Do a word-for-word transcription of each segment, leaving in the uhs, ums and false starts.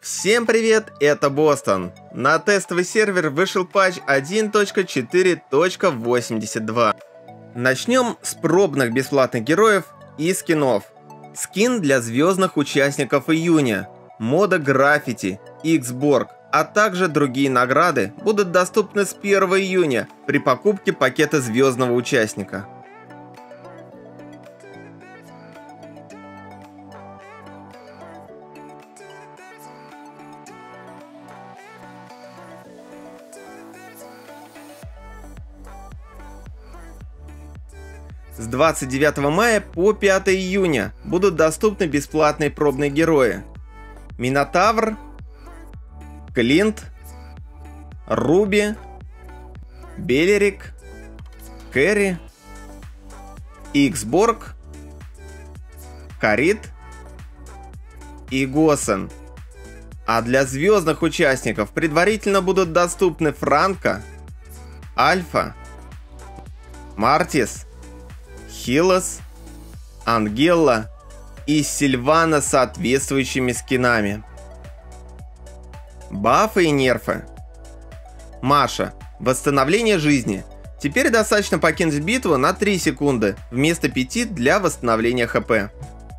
Всем привет, это Бостон. На тестовый сервер вышел патч один точка четыре точка восемьдесят два. Начнем с пробных бесплатных героев и скинов. Скин для звездных участников июня, мода граффити, X-Borg, а также другие награды будут доступны с первого июня при покупке пакета звездного участника. С двадцать девятого мая по пятое июня будут доступны бесплатные пробные герои: Минотавр, Клинт, Руби, Белерик, Кэрри, X-Borg, Харит и Госен. А для звездных участников предварительно будут доступны Франко, Альфа, Мартис, Хилос, Ангелла и Сильвана с соответствующими скинами. Бафы и нерфы. Маша. Восстановление жизни. Теперь достаточно покинуть битву на три секунды вместо пяти для восстановления хп.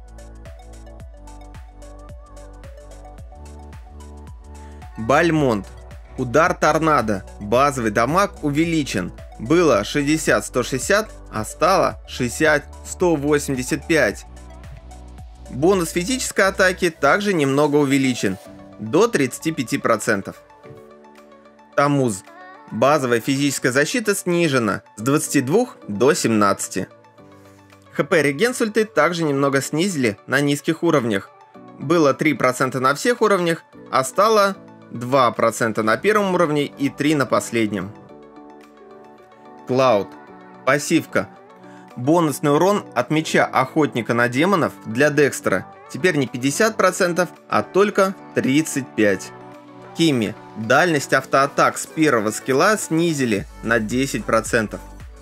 Бальмонт. Удар торнадо. Базовый дамаг увеличен. Было шестьдесят сто шестьдесят, а стало шестьдесят сто восемьдесят пять. Бонус физической атаки также немного увеличен, до тридцати пяти процентов. Тамуз. Базовая физическая защита снижена с двадцати двух до семнадцати. ХП регенсульты также немного снизили на низких уровнях. Было три процента на всех уровнях, а стало два процента на первом уровне и три процента на последнем. Клауд. Пассивка. Бонусный урон от меча охотника на демонов для Декстера теперь не пятьдесят процентов, а только тридцать пять процентов. Кимми. Дальность автоатак с первого скилла снизили на десять процентов.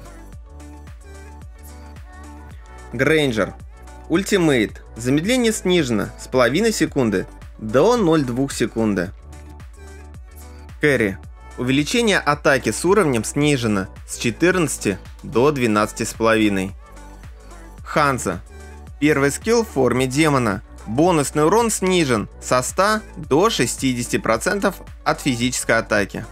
Грейнджер. Ультимейт. Замедление снижено с половиной секунды до ноль целых двух десятых секунды. Кэрри. Увеличение атаки с уровнем снижено с четырнадцати до двенадцати с половиной. Ханза. Первый скилл в форме демона. Бонусный урон снижен со ста до шестидесяти процентов от физической атаки.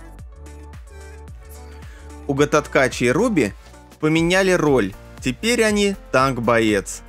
У Гататкачи и Руби поменяли роль. Теперь они танк-боец.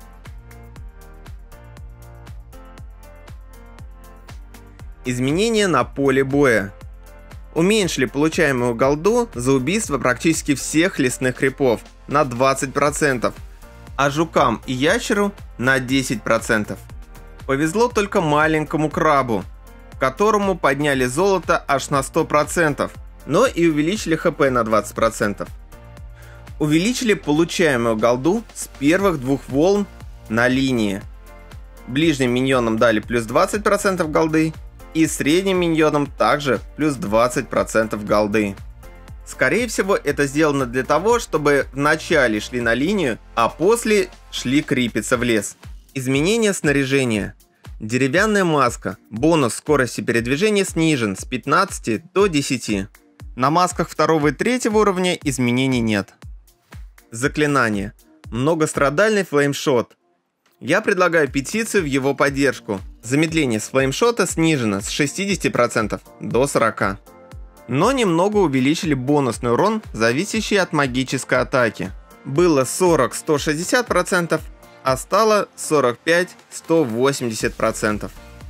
Изменения на поле боя. Уменьшили получаемую голду за убийство практически всех лесных крипов на двадцать процентов, а жукам и ящеру на десять процентов. Повезло только маленькому крабу, которому подняли золото аж на сто процентов, но и увеличили хп на двадцать процентов. Увеличили получаемую голду с первых двух волн на линии. Ближним миньонам дали плюс двадцать процентов голды, и средним миньонам также плюс двадцать процентов голды. Скорее всего, это сделано для того, чтобы вначале шли на линию, а после шли крипиться в лес. Изменение снаряжения. Деревянная маска. Бонус скорости передвижения снижен с пятнадцати до десяти. На масках второго и третьего уровня изменений нет. Заклинание. Многострадальный флеймшот. Я предлагаю петицию в его поддержку. Замедление с флеймшота снижено с шестидесяти процентов до сорока процентов. Но немного увеличили бонусный урон, зависящий от магической атаки. Было сорок — сто шестьдесят процентов, а стало сорок пять — сто восемьдесят процентов.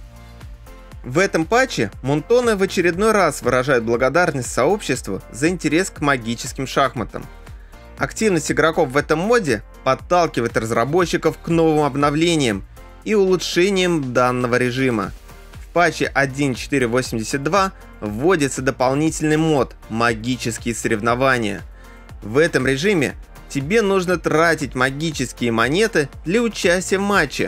В этом патче мунтоны в очередной раз выражают благодарность сообществу за интерес к магическим шахматам. Активность игроков в этом моде подталкивает разработчиков к новым обновлениям и улучшениям данного режима. В патче один точка четыре точка восемьдесят два вводится дополнительный мод «Магические соревнования». В этом режиме тебе нужно тратить магические монеты для участия в матче.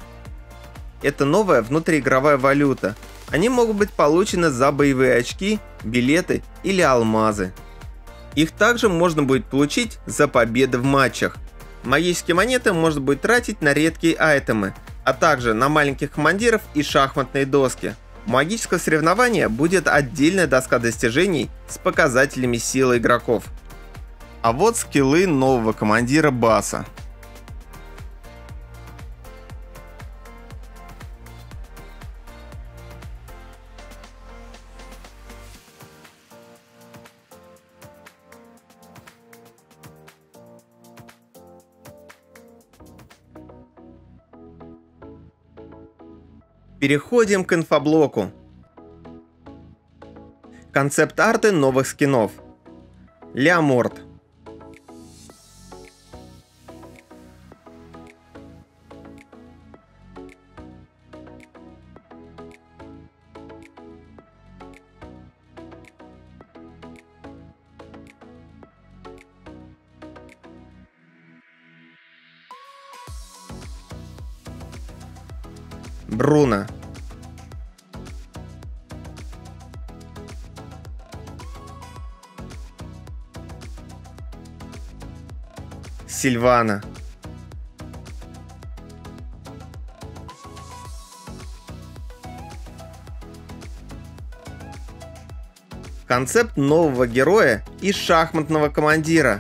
Это новая внутриигровая валюта. Они могут быть получены за боевые очки, билеты или алмазы. Их также можно будет получить за победы в матчах. Магические монеты можно будет тратить на редкие айтемы, а также на маленьких командиров и шахматные доски. У магического соревнования будет отдельная доска достижений с показателями силы игроков. А вот скиллы нового командира Баса. Переходим к инфоблоку. Концепт-арты новых скинов. Леоморд. Бруно. Сильвана. Концепт нового героя и шахматного командира.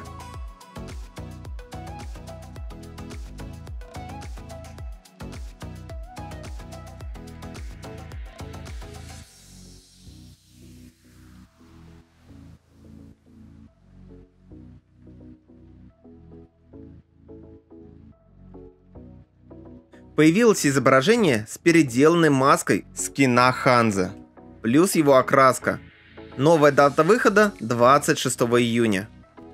Появилось изображение с переделанной маской скина Ханзы, плюс его окраска. Новая дата выхода двадцать шестого июня.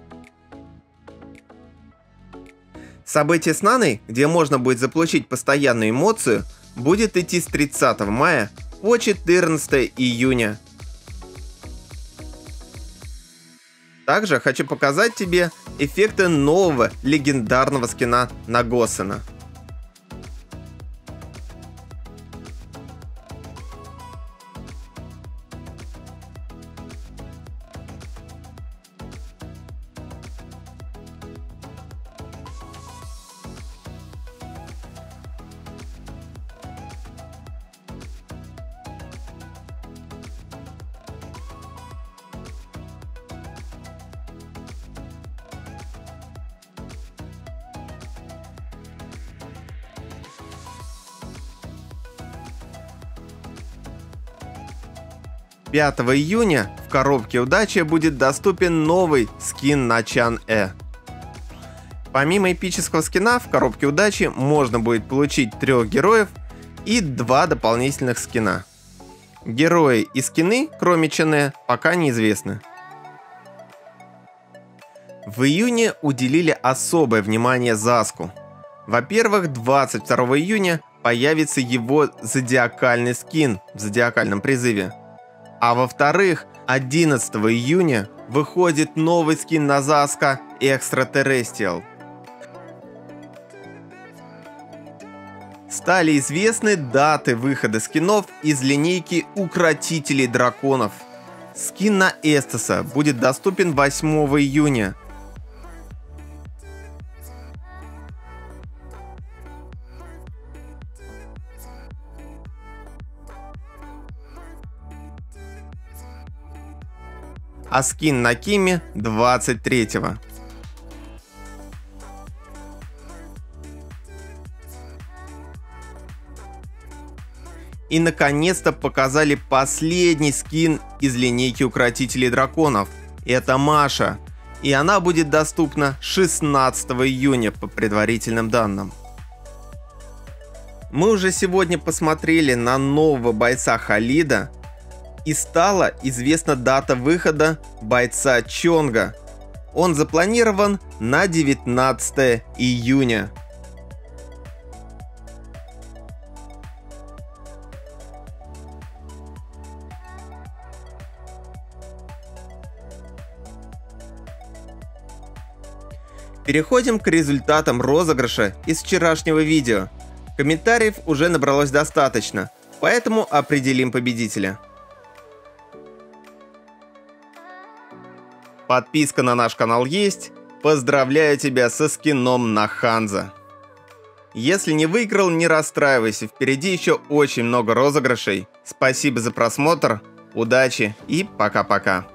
Событие с Наной, где можно будет заполучить постоянную эмоцию, будет идти с тридцатого мая по четырнадцатого июня. Также хочу показать тебе эффекты нового легендарного скина Нагосена. пятого июня в коробке удачи будет доступен новый скин на Чан-Э. Помимо эпического скина в коробке удачи можно будет получить трех героев и два дополнительных скина. Герои и скины, кроме Чан-Э, пока неизвестны. В июне уделили особое внимание Заску. Во-первых, двадцать второго июня появится его зодиакальный скин в зодиакальном призыве. А во-вторых, одиннадцатого июня выходит новый скин на Заска Extraterrestrial. Стали известны даты выхода скинов из линейки Укротителей Драконов. Скин на Эстаса будет доступен восьмого июня. А скин на Киме двадцать третьего. И наконец-то показали последний скин из линейки Укротителей Драконов. Это Маша. И она будет доступна шестнадцатого июня по предварительным данным. Мы уже сегодня посмотрели на нового бойца Халида. И стала известна дата выхода бойца Чонга. Он запланирован на девятнадцатого июня. Переходим к результатам розыгрыша из вчерашнего видео. Комментариев уже набралось достаточно, поэтому определим победителя. Подписка на наш канал есть. Поздравляю тебя со скином на Ханза. Если не выиграл, не расстраивайся, впереди еще очень много розыгрышей. Спасибо за просмотр, удачи и пока-пока.